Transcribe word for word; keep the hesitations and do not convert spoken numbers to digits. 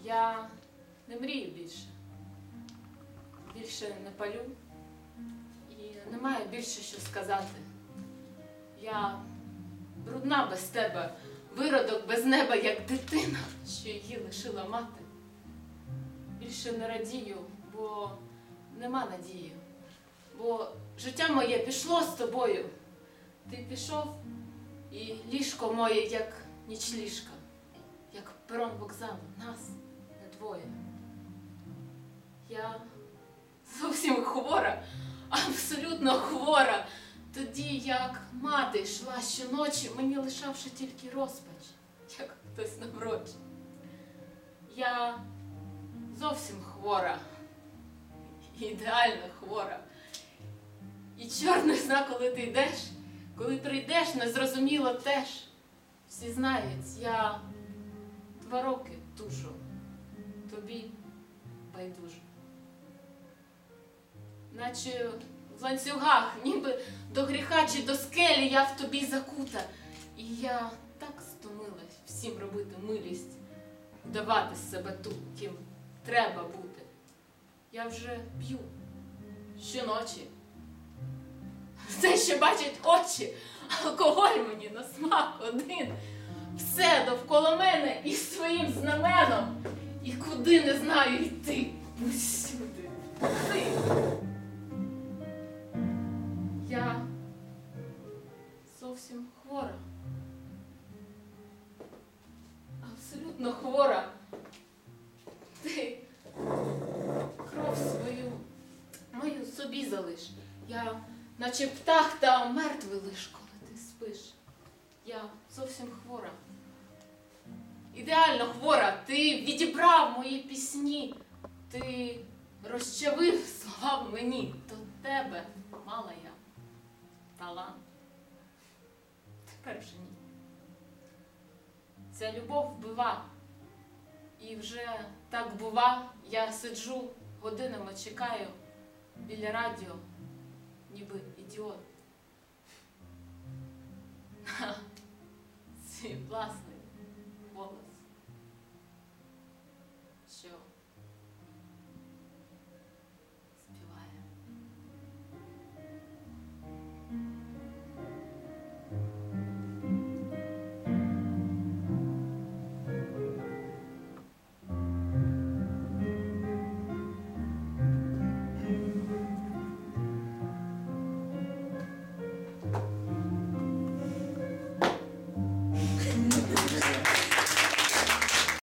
Я не мрію більше. Більше не палю. І немає більше що сказати. Я брудна без тебе, виродок без неба, як дитина, що її лишила мати. Більше не радію, бо нема надії. Бо життя моє пішло з тобою. Ти пішов, і ліжко моє, як нічліжка, як перон вокзалу, нас не двоє. Я зовсім хвора, абсолютно хвора. Тоді, як мати йшла щоночі, мені лишавши тільки розпач, як хтось наврочить. Я зовсім хвора, ідеально хвора. І чорт не зна, коли ти йдеш, коли прийдеш, незрозуміло теж. Всі знають, я два роки тушу, тобі байдуже. Наче в ланцюгах, ніби до гріха чи до скелі я в тобі закута. І я так стомилась всім робити милість, вдавати з себе ту, ким треба бути. Я вже п'ю щоночі. Все, що бачать очі, алкоголь мені на смак один. Все довкола мене і своїм знаменом. І куди не знаю йти, усюди ти. Я зовсім хвора. Абсолютно хвора. Ти кров свою мою собі залиш. Я наче птах та мертвий лиш, коли ти спиш. Я зовсім хвора. Ідеально хвора. Ти відібрав мої пісні. Ти розчавив слова в мені. До тебе мала я талант. Тепер вже ні. Ця любов вбива. І вже так бува, я сиджу, годинами чекаю біля радіо, ніби ідіот. Свій власний